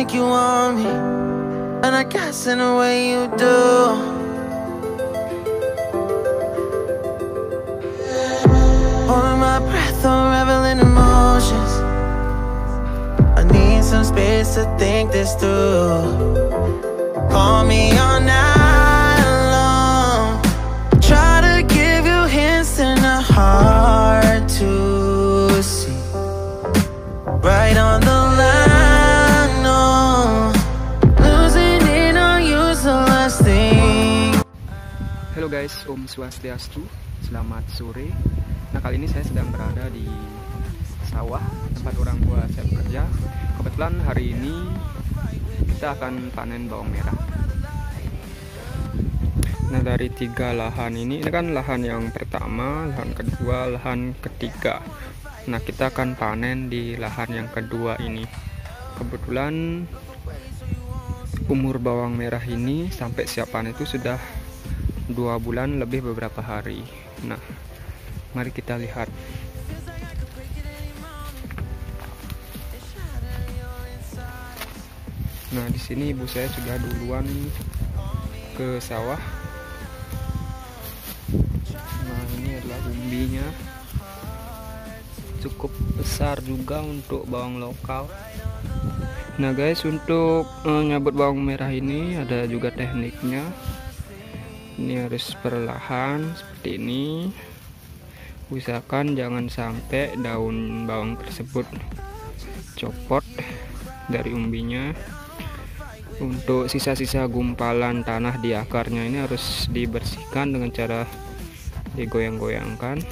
think you want me, and I guess in a way you do. Holding my breath, unraveling emotions. I need some space to think this through. Call me all night long. Try to give you hints and a hard to see. Right on the line, no. Losing it on you's the last thing. Halo guys, Om Swastiastu. Selamat sore. Nah, kali ini saya sedang berada di sawah tempat orang tua saya bekerja. Kebetulan hari ini kita akan panen bawang merah. Nah, dari 3 lahan ini kan lahan yang pertama, lahan kedua, lahan ketiga. Nah, kita akan panen di lahan yang kedua ini. Kebetulan umur bawang merah ini sampai siap panen itu sudah 2 bulan lebih beberapa hari. Nah, mari kita lihat. Nah, di sini ibu saya sudah duluan ke sawah. Nah, ini adalah umbinya. Cukup besar juga untuk bawang lokal. Nah guys, untuk nyabut bawang merah ini ada juga tekniknya. Ini harus perlahan seperti ini. Usahakan jangan sampai daun bawang tersebut copot dari umbinya. Untuk sisa-sisa gumpalan tanah di akarnya ini harus dibersihkan dengan cara digoyang-goyangkan,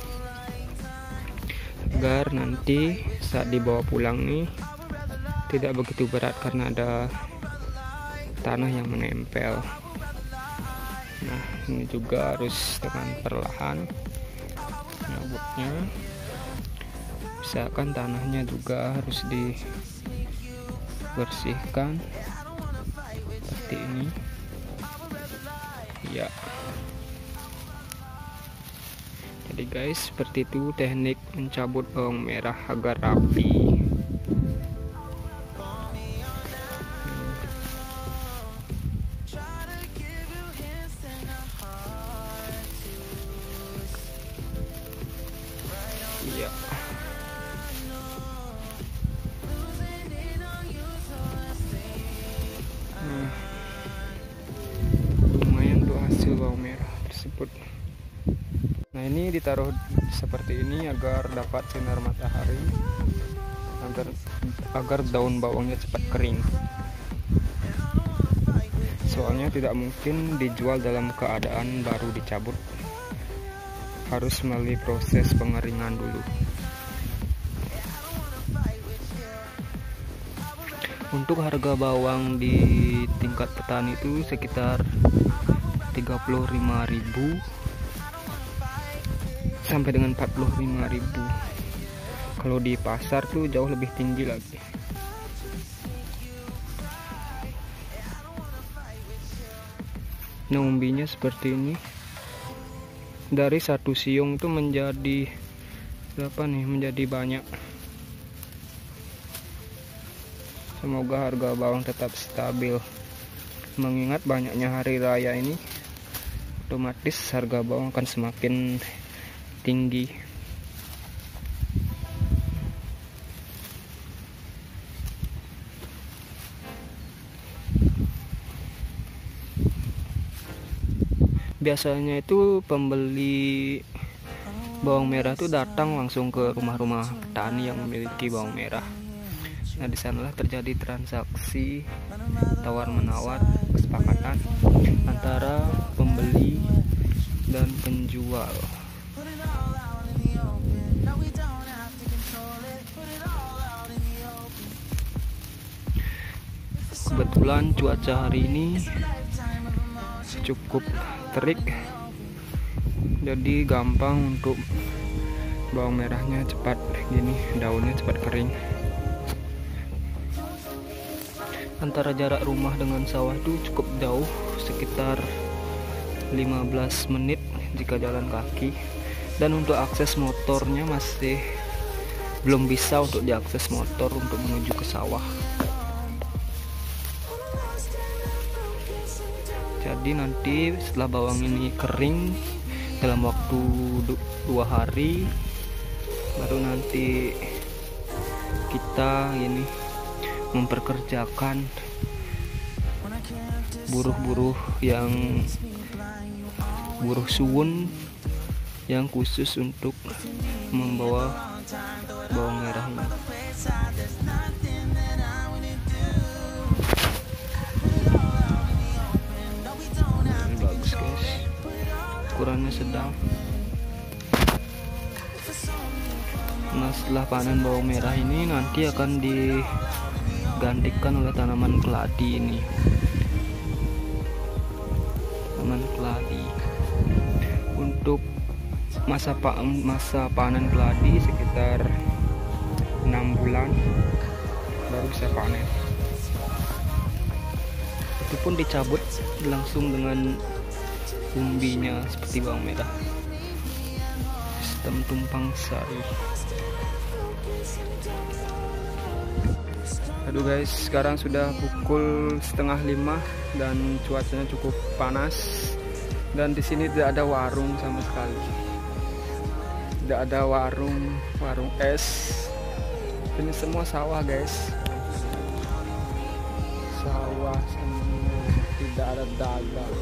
agar nanti saat dibawa pulang nih tidak begitu berat karena ada tanah yang menempel. Nah, ini juga harus dengan perlahan nyabutnya. Misalkan tanahnya juga harus dibersihkan seperti ini ya. Jadi guys, seperti itu teknik mencabut bawang merah agar rapi. Iya. Lumayan tuh hasil bawang merah tersebut. Nah, ini ditaruh seperti ini agar dapat sinar matahari, agar daun bawangnya cepat kering. Soalnya tidak mungkin dijual dalam keadaan baru dicabut, harus melalui proses pengeringan dulu. Untuk harga bawang di tingkat petani itu sekitar 35.000 sampai dengan 45.000. Kalau di pasar tuh jauh lebih tinggi lagi. Nah, umbinya seperti ini. Dari 1 siung itu menjadi berapa nih? Menjadi banyak. Semoga harga bawang tetap stabil. Mengingat banyaknya hari raya ini, otomatis harga bawang akan semakin tinggi. Biasanya itu pembeli bawang merah itu datang langsung ke rumah-rumah petani yang memiliki bawang merah. Nah, di sanalah terjadi transaksi tawar-menawar, kesepakatan antara pembeli dan penjual. Kebetulan cuaca hari ini cukup terik, jadi gampang untuk bawang merahnya cepat gini, daunnya cepat kering. Antara jarak rumah dengan sawah itu cukup jauh, sekitar 15 menit jika jalan kaki. Dan untuk akses motornya masih belum bisa untuk diakses motor untuk menuju ke sawah. keladi nanti setelah bawang ini kering dalam waktu 2 hari, baru nanti kita ini memperkerjakan buruh-buruh yang buruh suwun yang khusus untuk membawa bawang merah ini. Ini bagus guys, ukurannya sedang. Nah, setelah panen bawang merah ini nanti akan digantikan oleh tanaman keladi ini. Tanaman keladi untuk masa panen keladi sekitar 6 bulan baru bisa panen. Itu pun dicabut langsung dengan umbinya seperti bawang merah. Sistem tumpang sari. Aduh guys, sekarang sudah pukul 4:30 dan cuacanya cukup panas, dan di sini tidak ada warung sama sekali. Tidak ada warung es. Ini semua sawah guys. Sawah semua, tidak ada dagang.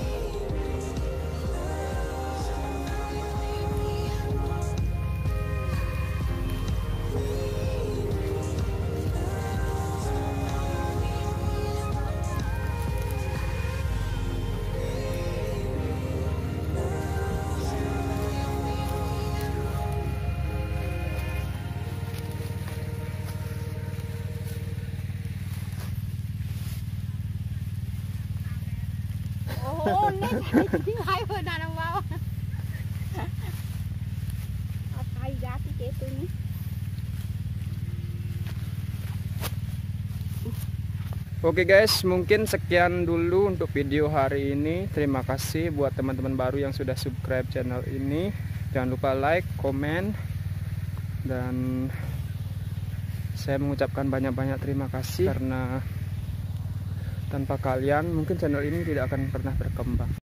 Oh, ini hai pada nang bawah. Apa gati itu nih? Oke guys, mungkin sekian dulu untuk video hari ini. Terima kasih buat teman-teman baru yang sudah subscribe channel ini. Jangan lupa like, komen, dan saya mengucapkan banyak-banyak terima kasih karena tanpa kalian mungkin channel ini tidak akan pernah berkembang.